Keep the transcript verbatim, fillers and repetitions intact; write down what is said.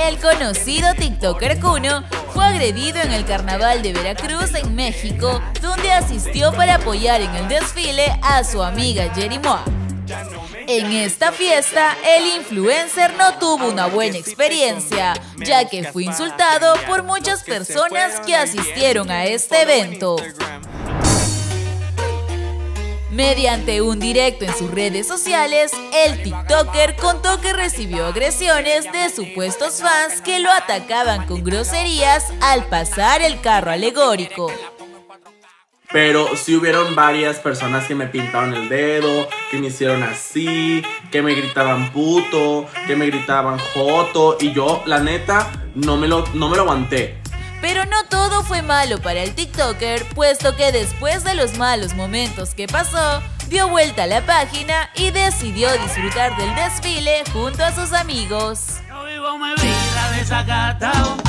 El conocido TikToker Kuno fue agredido en el Carnaval de Veracruz en México, donde asistió para apoyar en el desfile a su amiga Yerimoa. En esta fiesta, el influencer no tuvo una buena experiencia, ya que fue insultado por muchas personas que asistieron a este evento. Mediante un directo en sus redes sociales, el TikToker contó que recibió agresiones de supuestos fans que lo atacaban con groserías al pasar el carro alegórico. Pero sí hubieron varias personas que me pintaron el dedo, que me hicieron así, que me gritaban puto, que me gritaban joto, y yo, la neta, no me lo, no me lo aguanté. Pero no todo fue malo para el TikToker, puesto que después de los malos momentos que pasó, dio vuelta a la página y decidió disfrutar del desfile junto a sus amigos. Yo vivo mi vida desacatado.